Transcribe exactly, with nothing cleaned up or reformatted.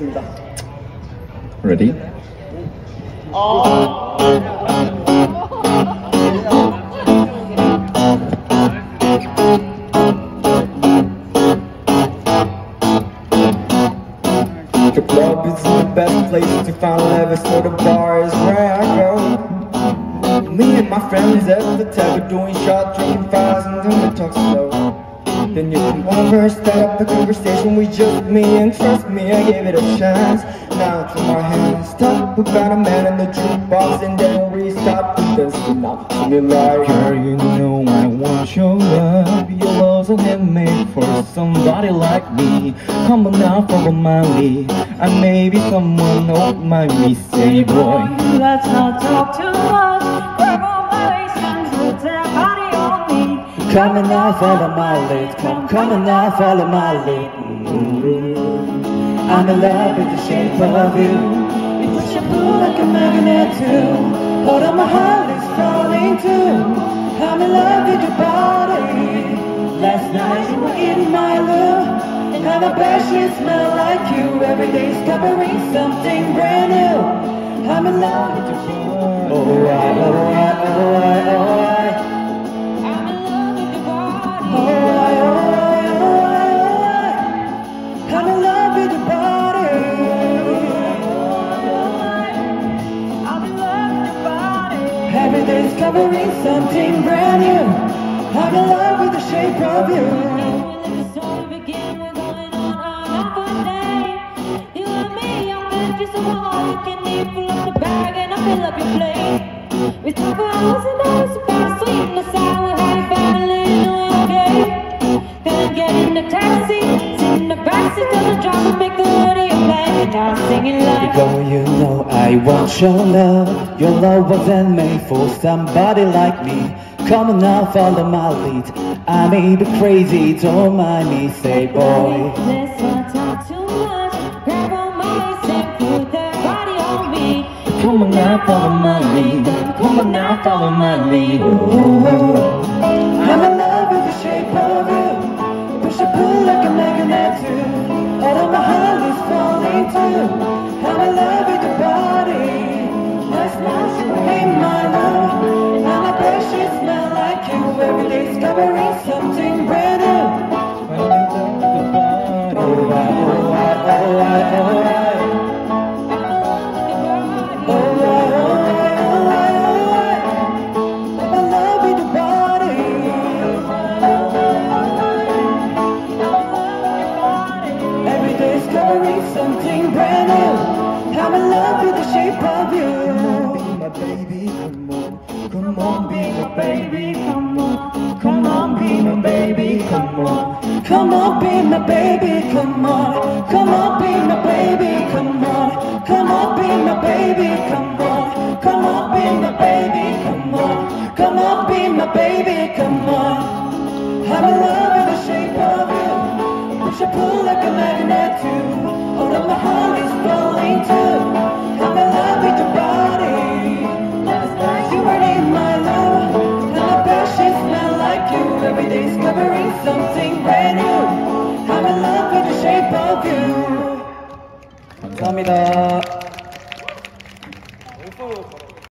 하겠습니다. Ready? The club is the best place to find love, so the bar is where I go. Me and my friends at the table doing shot, drinking fast, and then we talk slow. Then you come over, start up the conversation with just me, and trust me, I gave it a chance. Now throw my hands, talk about a man in the jukebox, and then we start with this. Now to me like, Girl, you know I want your love. Your love's a handmade for somebody like me. Come on now, follow my lead. I may be someone, don't mind me, say boy. Let's not talk too much. Grab on my waist and put that body on me. Come on now, follow my lead. Come, come on now, follow my lead. Mm-hmm. I'm in love with the shape of you. You push and pull like a magnet too. Hold on, my heart is falling too. I'm in love with your body. Last night you were in my room, and I bet you smell like you. Every day's covering something brand new. I'm in love with your body. Alright, alright, alright, alright. I'm in love with your body. Alright, alright, alright, alright. I'm in love with your body. I'm in love with your body. Every day's covering something brand new. I'm in love with the shape of you. Let the story begin. We're going on another day. You and me, I'm meant just so hard. You can eat, pull up the bag and I fill up your plate. We talk for hours and hours about the sweet and the sour. How your family doing okay? Then get in the taxi, sit in the backseat, tell the driver make the radio play. Now singing like, Girl, you know I want your love. Your love wasn't made for somebody like me. Come on now, follow my lead. I may be crazy, don't mind me, say boy. let's not talk too much. Grab on my waist and put that body on me. Come on now, follow my lead. Come on now, follow my lead. I'm in love with the shape of you. Push and pull like a magnet too. All of my heart is falling too. I'm in love with your body. Last night you were in my room, and I bet she smell like you. Every day's covering something brand new. Alright, alright, alright, alright. Alright, alright, alright, alright. I'm in love with your body. Every day's covering something brand new. I'm in love with the shape of you. my baby, come on, come on, be my baby, Come on, come on, be my baby, come on. Come on, be my baby, come on. Come on, be my baby, come on. Come on, be my baby, come on. Come on, be my baby, come on. Come on, be my baby, come on. I'm in love with the shape of you. Push and pull like a magnet too. All of my heart is falling too. I'm in love with your body. Last night you were in my love, and I bet she smell like you. Every day's covering something brand new. I'm in love with the shape of you. 감사합니다.